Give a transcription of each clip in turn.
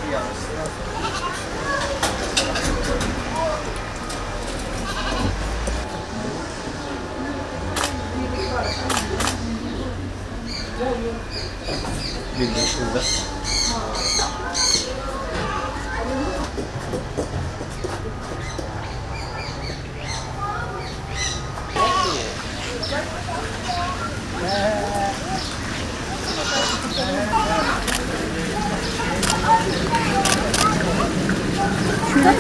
Bir şurada. Şurada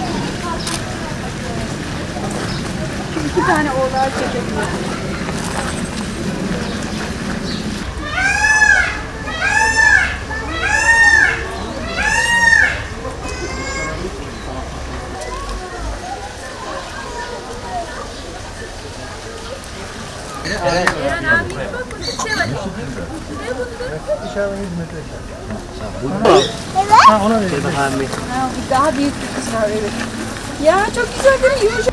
2 tane oğlan çekebiliyor. Ha, ona verin. Daha büyük bir kız var, evet. Ya çok güzel değil mi? Yumuşak.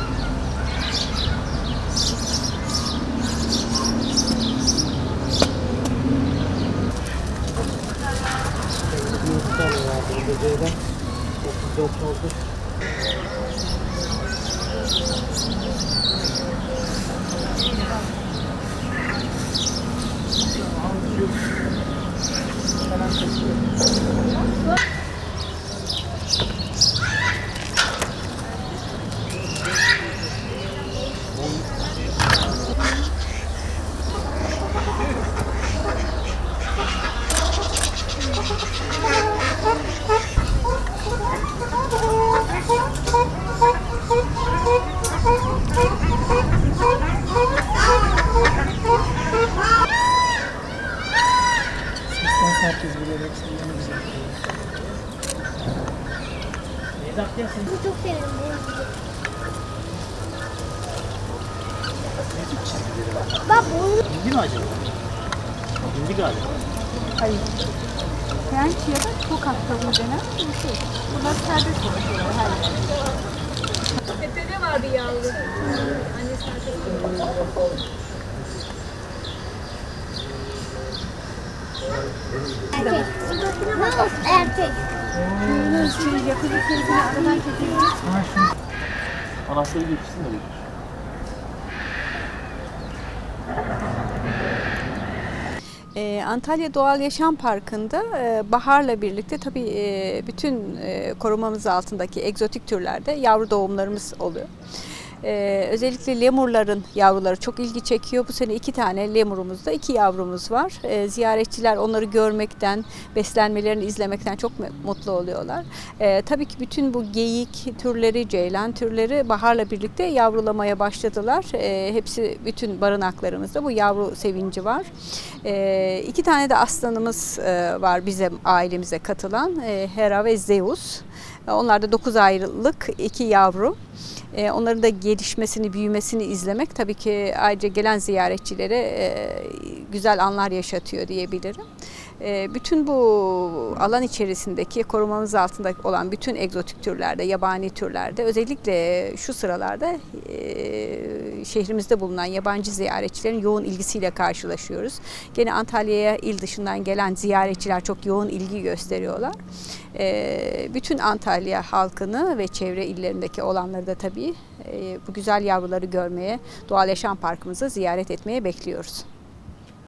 Herkes bilerek senden güzel. Bu çok severim. Bak bu. Hindi mi acaba? Hindi galiba. Hayır. French ya da Tokat tavuğu denen bir şey. Bunlar serbest oluyor her yerde. Tepede vardı yavru. Annesi Erkek. Yakıcı keyfini aradan çekiyor. Anahtarı getirsin de Antalya Doğal Yaşam Parkı'nda baharla birlikte tabii bütün korumamız altındaki egzotik türlerde yavru doğumlarımız oluyor. Özellikle lemurların yavruları çok ilgi çekiyor. Bu sene 2 tane lemurumuzda 2 yavrumuz var. Ziyaretçiler onları görmekten, beslenmelerini izlemekten çok mutlu oluyorlar. Tabii ki bütün bu geyik türleri, ceylan türleri baharla birlikte yavrulamaya başladılar. Hepsi bütün barınaklarımızda bu yavru sevinci var. 2 tane de aslanımız var bizim ailemize katılan, Hera ve Zeus. Onlar da 9 aylık 2 yavru. Onların da gelişmesini, büyümesini izlemek tabii ki ayrıca gelen ziyaretçilere güzel anlar yaşatıyor diyebilirim. Bütün bu alan içerisindeki korumamız altında olan bütün egzotik türlerde, yabani türlerde özellikle şu sıralarda şehrimizde bulunan yabancı ziyaretçilerin yoğun ilgisiyle karşılaşıyoruz. Gene Antalya'ya il dışından gelen ziyaretçiler çok yoğun ilgi gösteriyorlar. Bütün Antalya halkını ve çevre illerindeki olanları da tabii bu güzel yavruları görmeye, Doğal Yaşam Parkımızı ziyaret etmeye bekliyoruz.